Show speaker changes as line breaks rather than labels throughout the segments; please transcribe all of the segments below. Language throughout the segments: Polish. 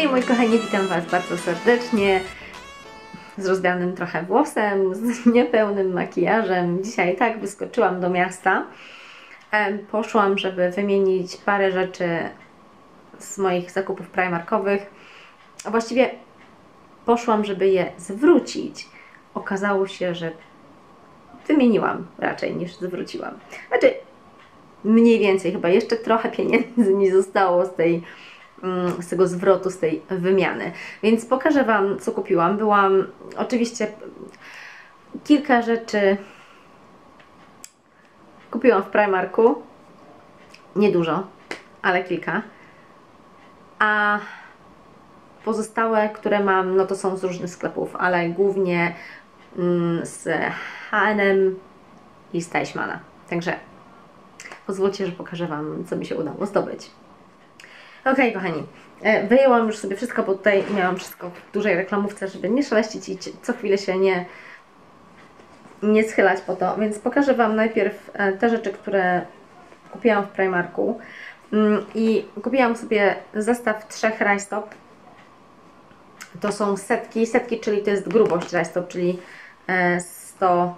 Hej moi kochani, witam Was bardzo serdecznie z rozwianym trochę włosem, z niepełnym makijażem. Dzisiaj tak wyskoczyłam do miasta. Poszłam, żeby wymienić parę rzeczy z moich zakupów primarkowych. A właściwie poszłam, żeby je zwrócić. Okazało się, że wymieniłam raczej niż zwróciłam. Znaczy mniej więcej, chyba jeszcze trochę pieniędzy mi zostało z tego zwrotu, z tej wymiany. Więc pokażę Wam, co kupiłam. Byłam oczywiście kilka rzeczy kupiłam w Primarku. Niedużo, ale kilka. A pozostałe, które mam, no to są z różnych sklepów, ale głównie z H&M i z Teichmana. Także pozwólcie, że pokażę Wam, co mi się udało zdobyć. Ok, kochani, wyjęłam już sobie wszystko, bo tutaj miałam wszystko w dużej reklamówce, żeby nie szaleścić i co chwilę się nie schylać po to, więc pokażę Wam najpierw te rzeczy, które kupiłam w Primarku. I kupiłam sobie zestaw 3 rajstop. To są setki, czyli to jest grubość rajstop, czyli 100,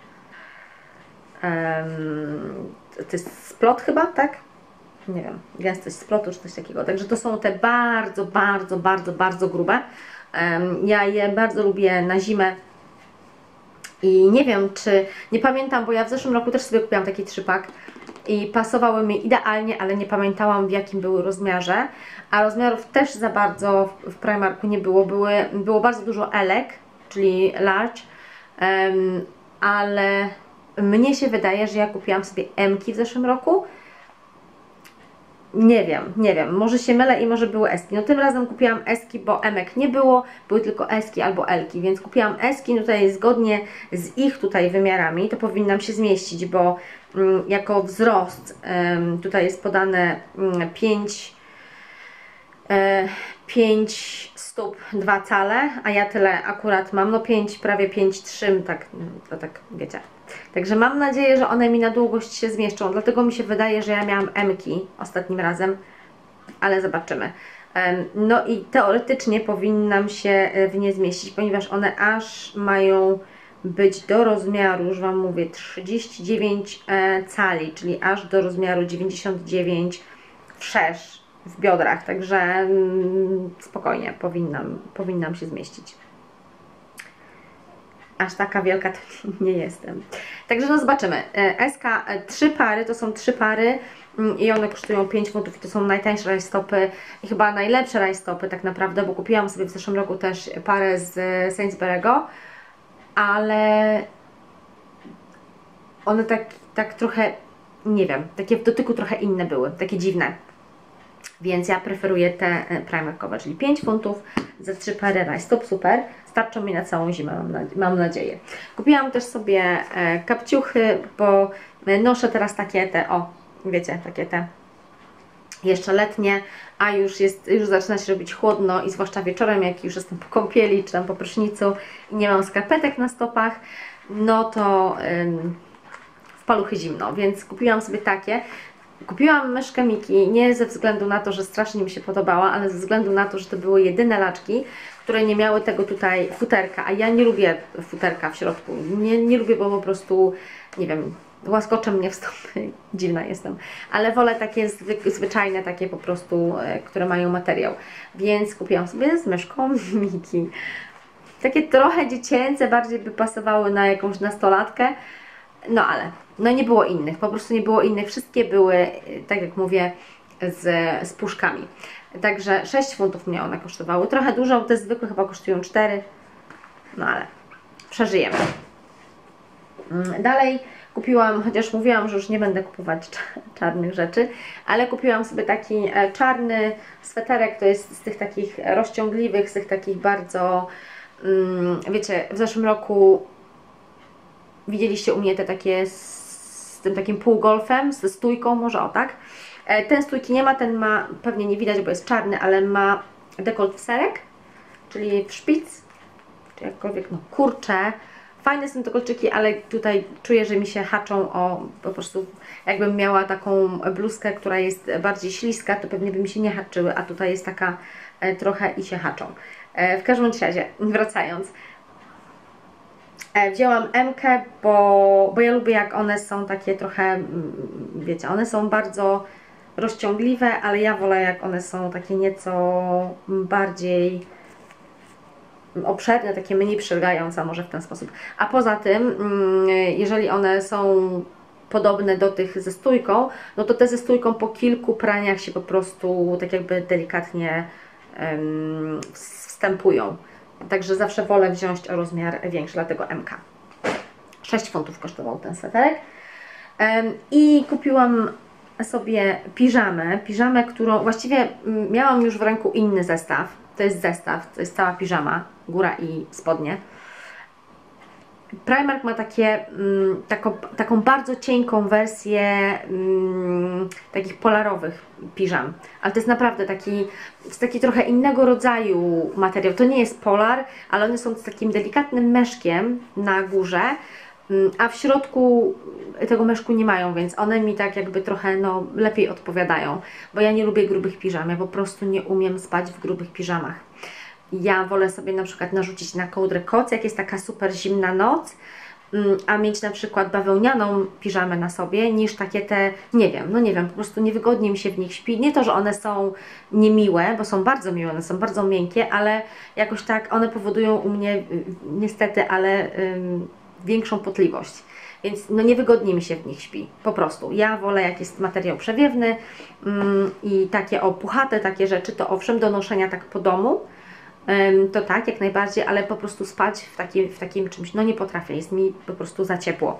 to jest splot chyba, tak? Nie wiem, gęstość splotu czy coś takiego. Także to są te bardzo grube. Ja je bardzo lubię na zimę i nie wiem, nie pamiętam, bo ja w zeszłym roku też sobie kupiłam taki 3-pak i pasowały mi idealnie, ale nie pamiętałam, w jakim były rozmiarze, a rozmiarów też za bardzo w Primarku nie było. Było bardzo dużo elek, czyli large, ale mnie się wydaje, że ja kupiłam sobie M-ki w zeszłym roku. Nie wiem, może się mylę i może były S-ki. No tym razem kupiłam S-ki, bo M-ek nie było, były tylko S-ki albo L-ki, więc kupiłam S-ki, no tutaj zgodnie z ich tutaj wymiarami, to powinnam się zmieścić, bo jako wzrost tutaj jest podane 5 stóp 2 cale, a ja tyle akurat mam, no 5, prawie 5,3, tak, to tak wiecie. Także mam nadzieję, że one mi na długość się zmieszczą, dlatego mi się wydaje, że ja miałam M-ki ostatnim razem, ale zobaczymy. No i teoretycznie powinnam się w nie zmieścić, ponieważ one aż mają być do rozmiaru, już Wam mówię, 39 cali, czyli aż do rozmiaru 99 wszerz w biodrach, także spokojnie powinnam się zmieścić. Aż taka wielka to nie jestem. Także no zobaczymy. SK 3 pary, to są 3 pary i one kosztują 5 funtów i to są najtańsze rajstopy i chyba najlepsze rajstopy tak naprawdę, bo kupiłam sobie w zeszłym roku też parę z Sainsbury'ego, ale one tak trochę, nie wiem, takie w dotyku trochę inne były, takie dziwne. Więc ja preferuję te primarkowe, czyli 5 funtów za 3 pary rajstop, super. Starczą mi na całą zimę, mam nadzieję. Kupiłam też sobie kapciuchy, bo noszę teraz takie te, o, wiecie, takie te jeszcze letnie, a już zaczyna się robić chłodno i zwłaszcza wieczorem, jak już jestem po kąpieli, czy tam po prysznicu i nie mam skarpetek na stopach, no to w paluchy zimno, więc kupiłam sobie takie. Kupiłam myszkę Miki nie ze względu na to, że strasznie mi się podobała, ale ze względu na to, że to były jedyne laczki, które nie miały tego tutaj futerka, a ja nie lubię futerka w środku. Nie lubię, bo po prostu, nie wiem, łaskocze mnie w stopy, dziwna jestem, ale wolę takie zwyczajne, takie po prostu, które mają materiał. Więc kupiłam sobie z myszką Miki. Takie trochę dziecięce, bardziej by pasowały na jakąś nastolatkę, no ale no nie było innych, po prostu nie było innych, wszystkie były, tak jak mówię, z puszkami. Także 6 funtów mnie one kosztowały, trochę dużo, te zwykłe chyba kosztują 4, no ale przeżyjemy. Dalej kupiłam, chociaż mówiłam, że już nie będę kupować czarnych rzeczy, ale kupiłam sobie taki czarny sweterek, to jest z tych takich rozciągliwych, z tych takich bardzo, wiecie, w zeszłym roku widzieliście u mnie te takie z tym takim półgolfem, ze stójką, może o tak. Ten stójki nie ma, ten ma, pewnie nie widać, bo jest czarny, ale ma dekolt w serek, czyli w szpic, czy jakkolwiek, no kurczę. Fajne są te kolczyki, ale tutaj czuję, że mi się haczą o, po prostu jakbym miała taką bluzkę, która jest bardziej śliska, to pewnie by mi się nie haczyły, a tutaj jest taka trochę i się haczą. W każdym razie, wracając, wzięłam M-kę, bo ja lubię, jak one są takie trochę, wiecie, one są bardzo rozciągliwe, ale ja wolę, jak one są takie nieco bardziej obszerne, takie mniej przylegające, może w ten sposób. A poza tym, jeżeli one są podobne do tych ze stójką, no to te ze stójką po kilku praniach się po prostu tak jakby delikatnie wstępują. Także zawsze wolę wziąć o rozmiar większy, dlatego MK. 6 funtów kosztował ten sweterek. I kupiłam sobie piżamę, którą właściwie miałam już w ręku inny zestaw. To jest zestaw, to jest cała piżama, góra i spodnie. Primark ma taką bardzo cienką wersję takich polarowych piżam, ale to jest naprawdę taki trochę innego rodzaju materiał. To nie jest polar, ale one są z takim delikatnym meszkiem na górze, a w środku tego meszku nie mają, więc one mi tak jakby trochę lepiej odpowiadają, bo ja nie lubię grubych piżam, ja po prostu nie umiem spać w grubych piżamach. Ja wolę sobie na przykład narzucić na kołdrę koc, jak jest taka super zimna noc, a mieć na przykład bawełnianą piżamę na sobie, niż takie te, nie wiem, po prostu niewygodnie mi się w nich śpi. Nie to, że one są niemiłe, bo są bardzo miłe, one są bardzo miękkie, ale jakoś tak one powodują u mnie niestety, ale większą potliwość. Więc niewygodnie mi się w nich śpi, po prostu. Ja wolę, jak jest materiał przewiewny i takie puchate takie rzeczy, to owszem, do noszenia tak po domu, to tak, jak najbardziej, ale po prostu spać w takim czymś, nie potrafię, jest mi po prostu za ciepło.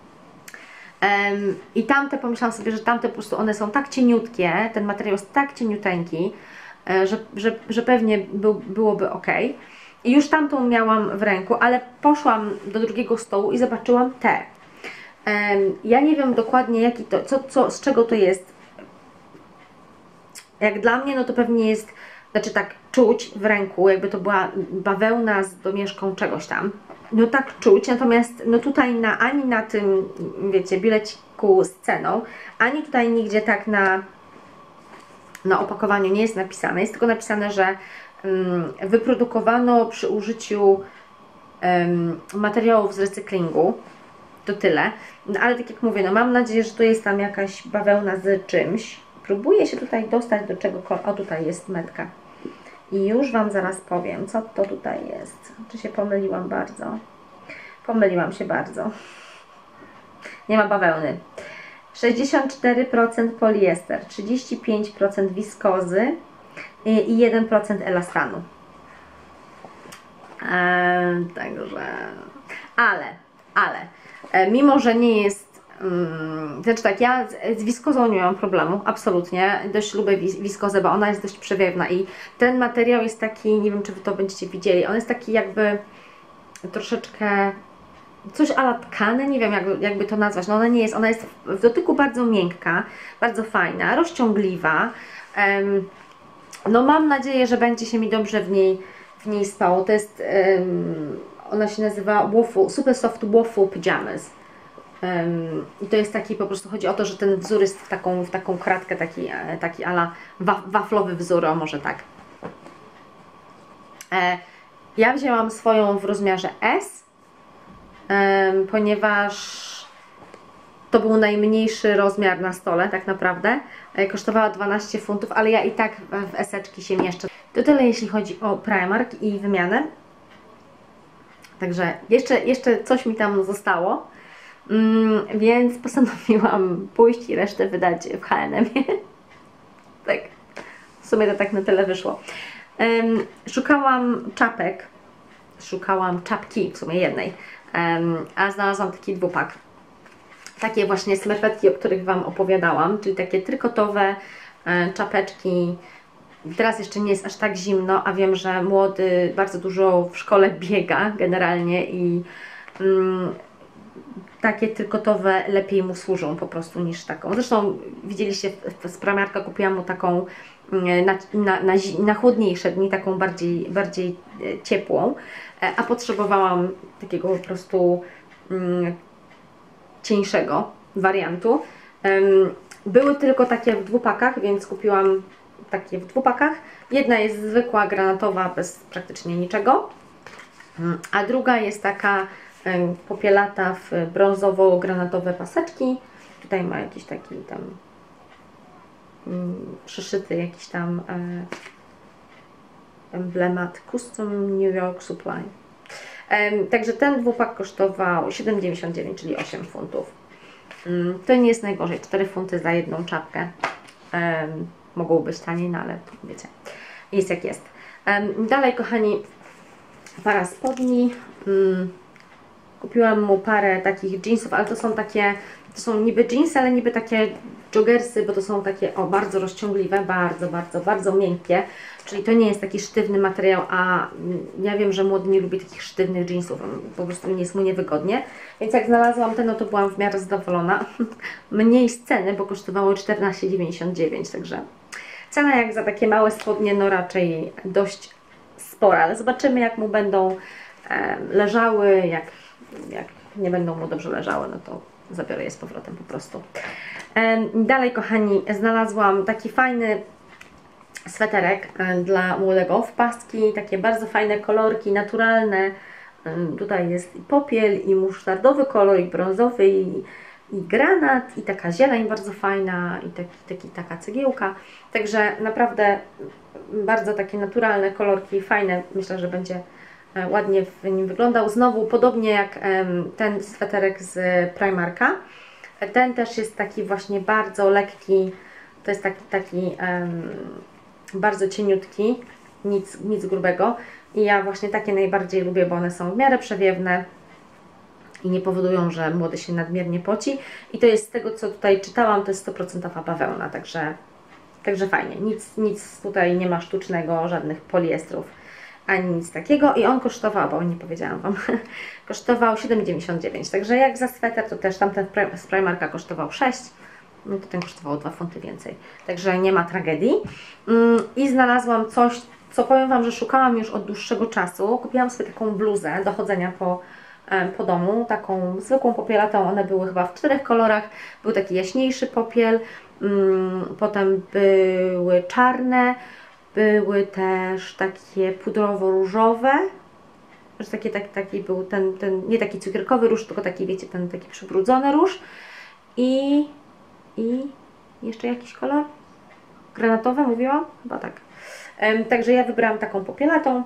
I tamte, pomyślałam sobie, że tamte po prostu one są tak cieniutkie, ten materiał jest tak cieniuteńki, że pewnie byłoby ok. I już tamtą miałam w ręku, ale poszłam do drugiego stołu i zobaczyłam te. Ja nie wiem dokładnie jaki to, z czego to jest. Jak dla mnie, to pewnie jest, znaczy tak czuć w ręku, jakby to była bawełna z domieszką czegoś tam. Tak czuć, natomiast tutaj ani na tym, wiecie, bileciku z ceną, ani tutaj nigdzie tak na opakowaniu nie jest napisane. Jest tylko napisane, że wyprodukowano przy użyciu materiałów z recyklingu. To tyle. Ale tak jak mówię, mam nadzieję, że to jest tam jakaś bawełna z czymś. Próbuję się tutaj dostać do czegokolwiek. O, tutaj jest metka. I już Wam zaraz powiem, co to tutaj jest. Czy się pomyliłam bardzo? Pomyliłam się bardzo. Nie ma bawełny. 64% poliester, 35% wiskozy i 1% elastanu. Także... Ale mimo, że nie jest... Znaczy tak, ja z wiskozą nie mam problemu, absolutnie. Dość lubię wiskozę, bo ona jest dość przewiewna i ten materiał jest taki, nie wiem, czy Wy to będziecie widzieli, on jest taki jakby troszeczkę coś a la tkany, nie wiem jakby to nazwać, ona nie jest, ona jest w dotyku bardzo miękka, bardzo fajna, rozciągliwa. Mam nadzieję, że będzie się mi dobrze w niej spało. To jest, ona się nazywa Super Soft Waffle Pyjamas. I to jest taki, po prostu chodzi o to, że ten wzór jest w taką kratkę, taki a la waflowy wzór, o może tak. Ja wzięłam swoją w rozmiarze S, ponieważ to był najmniejszy rozmiar na stole, tak naprawdę. Kosztowała 12 funtów, ale ja i tak w eseczki się mieszczę. To tyle, jeśli chodzi o Primark i wymianę. Także jeszcze coś mi tam zostało. Więc postanowiłam pójść i resztę wydać w H&M-ie. Tak, w sumie to tak na tyle wyszło. Szukałam czapki, w sumie jednej, a znalazłam taki dwupak. Takie właśnie smerfetki, o których Wam opowiadałam, czyli takie trykotowe czapeczki. Teraz jeszcze nie jest aż tak zimno, a wiem, że młody bardzo dużo w szkole biega generalnie i takie trykotowe lepiej mu służą po prostu niż taką. Zresztą widzieliście, z Primarka kupiłam mu taką na chłodniejsze dni, taką bardziej ciepłą, a potrzebowałam takiego po prostu cieńszego wariantu. Były tylko takie w dwupakach, więc kupiłam takie w dwupakach. Jedna jest zwykła, granatowa, bez praktycznie niczego, a druga jest taka popielata w brązowo-granatowe paseczki. Tutaj ma jakiś taki tam przyszyty jakiś tam emblemat Custom New York Supply. Także ten dwupak kosztował 7,99, czyli 8 funtów. To nie jest najgorzej, 4 funty za jedną czapkę. Mogło być taniej, no ale wiecie, jest jak jest. Dalej, kochani, para spodni. Kupiłam mu parę takich jeansów, ale to są takie, to są niby jeansy, ale niby takie joggersy, bo to są takie bardzo rozciągliwe, bardzo miękkie. Czyli to nie jest taki sztywny materiał, a ja wiem, że młody nie lubi takich sztywnych jeansów, po prostu nie jest mu niewygodnie. Więc jak znalazłam ten, no to byłam w miarę zadowolona. Mniej z ceny, bo kosztowało 14,99, także cena jak za takie małe spodnie, no raczej dość spora, ale zobaczymy, jak mu będą leżały, jak nie będą mu dobrze leżały, no to zabiorę je z powrotem po prostu. Dalej, kochani, znalazłam taki fajny sweterek dla młodego w paski, takie bardzo fajne kolorki, naturalne. Tutaj jest i popiel, i musztardowy kolor, i brązowy, i granat, i taka zieleń bardzo fajna, i taka cegiełka. Także naprawdę bardzo takie naturalne kolorki, fajne. Myślę, że będzie ładnie w nim wyglądał. Znowu podobnie jak ten sweterek z Primarka. Ten też jest taki właśnie bardzo lekki, to jest taki bardzo cieniutki, nic grubego. I ja właśnie takie najbardziej lubię, bo one są w miarę przewiewne i nie powodują, że młody się nadmiernie poci. I to jest z tego, co tutaj czytałam, to jest 100% bawełna, także fajnie. Nic tutaj nie ma sztucznego, żadnych poliestrów, ani nic takiego. I on kosztował, bo nie powiedziałam Wam, kosztował 7,99. Także jak za sweter, to też tamten z Primarka kosztował 6. No to ten kosztował 2 funty więcej. Także nie ma tragedii. I znalazłam coś, co powiem Wam, że szukałam już od dłuższego czasu. Kupiłam sobie taką bluzę do chodzenia po domu, taką zwykłą popielatą. One były chyba w 4 kolorach. Był taki jaśniejszy popiel, potem były czarne, były też takie pudrowo-różowe. Taki był ten, nie taki cukierkowy róż, tylko taki, wiecie, ten taki przybrudzony róż. I jeszcze jakiś kolor? Granatowy mówiłam? Chyba tak. Także ja wybrałam taką popielatą.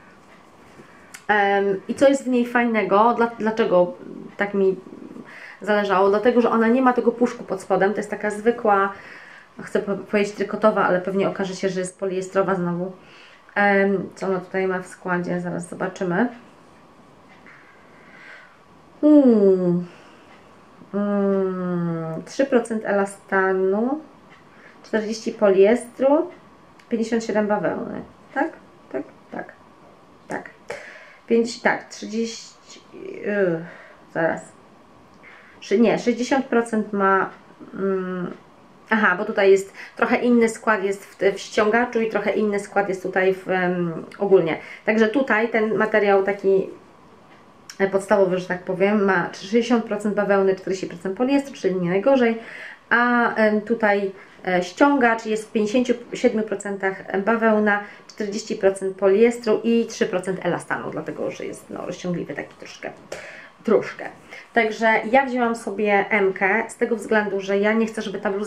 I co jest w niej fajnego? Dlaczego tak mi zależało? Dlatego, że ona nie ma tego puszku pod spodem. To jest taka zwykła, chcę powiedzieć trykotowa, ale pewnie okaże się, że jest poliestrowa znowu. Co ona tutaj ma w składzie? Zaraz zobaczymy. 3% elastanu, 40 poliestru, 57 bawełny. Tak? Tak. 30. Zaraz. Nie, 60% ma. Aha, bo tutaj jest trochę inny skład jest w ściągaczu i trochę inny skład jest tutaj ogólnie. Także tutaj ten materiał taki podstawowy, że tak powiem, ma 60% bawełny, 40% poliestru, czyli nie najgorzej, a tutaj ściągacz jest w 57% bawełna, 40% poliestru i 3% elastanu, dlatego że jest rozciągliwy taki troszkę. Także ja wzięłam sobie M-kę z tego względu, że ja nie chcę, żeby ta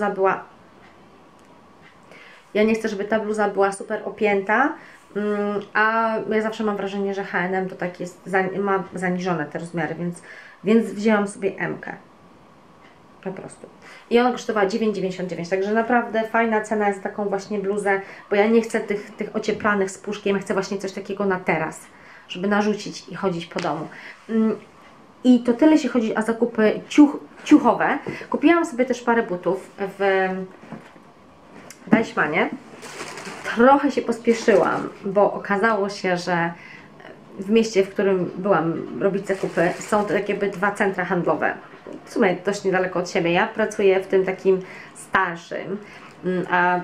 bluza była super opięta, a ja zawsze mam wrażenie, że H&M to tak jest, ma zaniżone te rozmiary, więc wzięłam sobie M-kę. Po prostu. I ona kosztowała 9,99, także naprawdę fajna cena jest taką właśnie bluzę, bo ja nie chcę tych ocieplanych z puszkiem, ja chcę właśnie coś takiego na teraz, żeby narzucić i chodzić po domu. I to tyle, jeśli chodzi o zakupy ciuchowe. Kupiłam sobie też parę butów w Deichmannie. Trochę się pospieszyłam, bo okazało się, że w mieście, w którym byłam robić zakupy, są to tak jakby 2 centra handlowe. W sumie dość niedaleko od siebie. Ja pracuję w tym takim starszym, a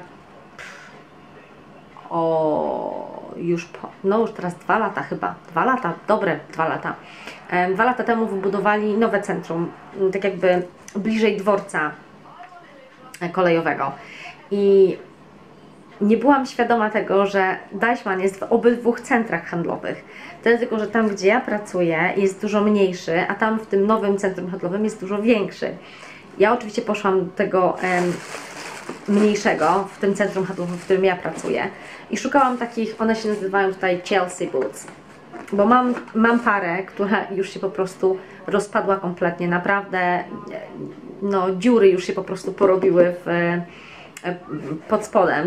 już teraz 2 lata chyba, 2 lata, dobre 2 lata. 2 lata temu wybudowali nowe centrum, tak jakby bliżej dworca kolejowego. I nie byłam świadoma tego, że Deichmann jest w obydwu centrach handlowych. Tyle tylko, że tam, gdzie ja pracuję, jest dużo mniejszy, a tam w tym nowym centrum handlowym jest dużo większy. Ja oczywiście poszłam do tego mniejszego, w tym centrum handlowym, w którym ja pracuję i szukałam takich, one się nazywają tutaj Chelsea Boots, bo mam parę, która już się po prostu rozpadła kompletnie, naprawdę no dziury już się po prostu porobiły pod spodem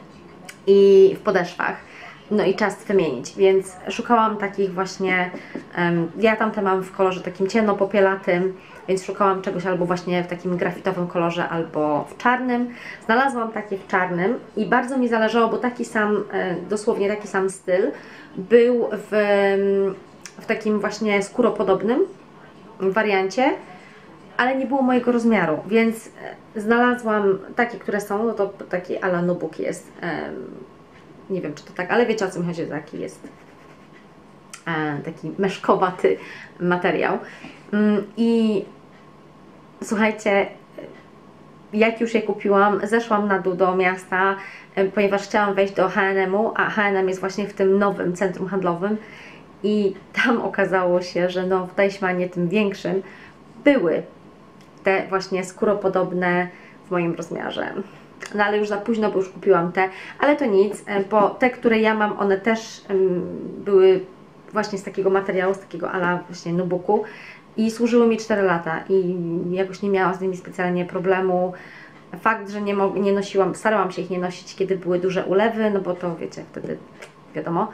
i w podeszwach. No i czas wymienić, więc szukałam takich właśnie, ja tamte mam w kolorze takim ciemnopopielatym, więc szukałam czegoś albo właśnie w takim grafitowym kolorze, albo w czarnym. Znalazłam takie w czarnym i bardzo mi zależało, bo taki sam, dosłownie taki sam styl był w takim właśnie skóropodobnym wariancie, ale nie było mojego rozmiaru, więc znalazłam takie, które są, no to taki a la nubuk jest. Nie wiem, czy to tak, ale wiecie, o co mi chodzi, taki jest taki meszkowaty materiał. I słuchajcie, jak już je kupiłam, zeszłam na dół do miasta, ponieważ chciałam wejść do H&M-u, a H&M jest właśnie w tym nowym centrum handlowym i tam okazało się, że no w Deichmannie tym większym były te właśnie skóropodobne w moim rozmiarze. No ale już za późno, bo już kupiłam te, ale to nic, bo te, które ja mam, one też były właśnie z takiego materiału, z takiego ala właśnie nubuku i służyły mi 4 lata i jakoś nie miałam z nimi specjalnie problemu. Fakt, że nie nosiłam, starałam się ich nie nosić, kiedy były duże ulewy, no bo to wiecie, wtedy wiadomo,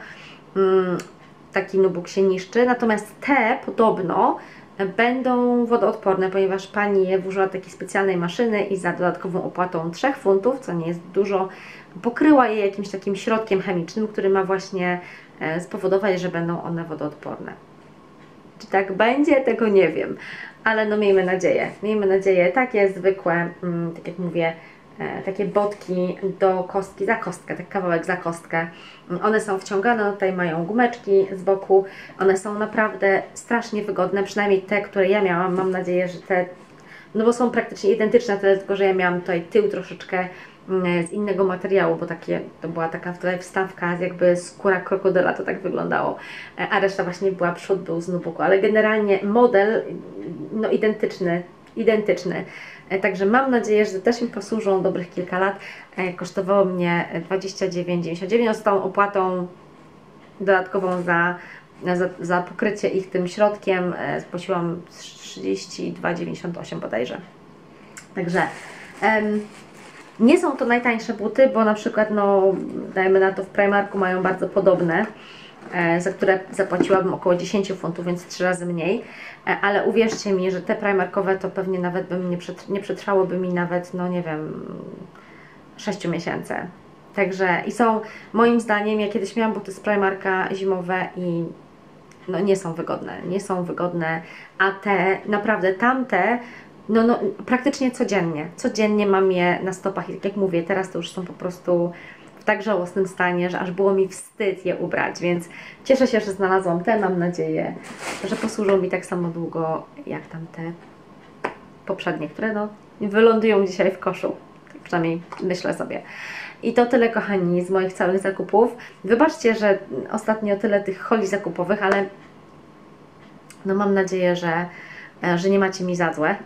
taki nubuk się niszczy, natomiast te podobno będą wodoodporne, ponieważ pani je włożyła do takiej specjalnej maszyny i za dodatkową opłatą 3 funtów, co nie jest dużo, pokryła je jakimś takim środkiem chemicznym, który ma właśnie spowodować, że będą one wodoodporne. Czy tak będzie? Tego nie wiem, ale no miejmy nadzieję. Miejmy nadzieję, takie zwykłe, tak jak mówię, takie botki do kostki, za kostkę, tak kawałek za kostkę. One są wciągane, no tutaj mają gumeczki z boku. One są naprawdę strasznie wygodne, przynajmniej te, które ja miałam. Mam nadzieję, że te, no bo są praktycznie identyczne, tyle tylko, że ja miałam tutaj tył troszeczkę z innego materiału, bo to była taka tutaj wstawka, jakby skóra krokodyla, to tak wyglądało, a reszta właśnie była, przód był z nubuku, ale generalnie model no identyczny. Także mam nadzieję, że też mi posłużą dobrych kilka lat. Kosztowało mnie 29,99 z tą opłatą dodatkową za pokrycie ich tym środkiem. Spłaciłam 32,98 bodajże. Także nie są to najtańsze buty, bo na przykład, no dajmy na to, w Primarku mają bardzo podobne, za które zapłaciłabym około 10 funtów, więc 3 razy mniej, ale uwierzcie mi, że te primarkowe to pewnie nawet nie przetrwałyby mi nawet, no nie wiem, 6 miesięcy. Także i są, moim zdaniem, ja kiedyś miałam buty z Primarka zimowe i no nie są wygodne, a te, naprawdę tamte, no praktycznie codziennie mam je na stopach i tak jak mówię, teraz to już są po prostu w tak żałosnym stanie, że aż było mi wstyd je ubrać, więc cieszę się, że znalazłam te, mam nadzieję, że posłużą mi tak samo długo jak tamte poprzednie, które no wylądują dzisiaj w koszu, tak przynajmniej myślę sobie. I to tyle, kochani, z moich całych zakupów. Wybaczcie, że ostatnio tyle tych holi zakupowych, ale no mam nadzieję, że nie macie mi za złe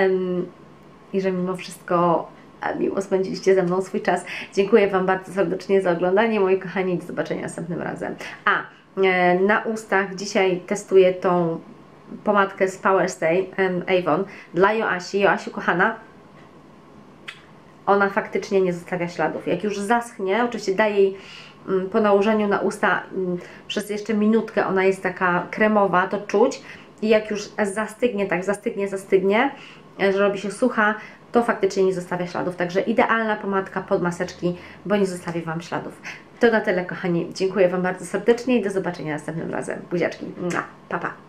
i że mimo wszystko miło spędziliście ze mną swój czas. Dziękuję Wam bardzo serdecznie za oglądanie, moi kochani, do zobaczenia następnym razem. Na ustach dzisiaj testuję tą pomadkę z Power Stay Avon dla Joasi. Joasiu, kochana, ona faktycznie nie zostawia śladów. Jak już zaschnie, oczywiście daję jej po nałożeniu na usta przez jeszcze minutkę, ona jest taka kremowa, to czuć. I jak już zastygnie, tak zastygnie, że robi się sucha, to faktycznie nie zostawia śladów. Także idealna pomadka pod maseczki, bo nie zostawi Wam śladów. To na tyle, kochani. Dziękuję Wam bardzo serdecznie i do zobaczenia następnym razem. Buziaczki. Pa, pa.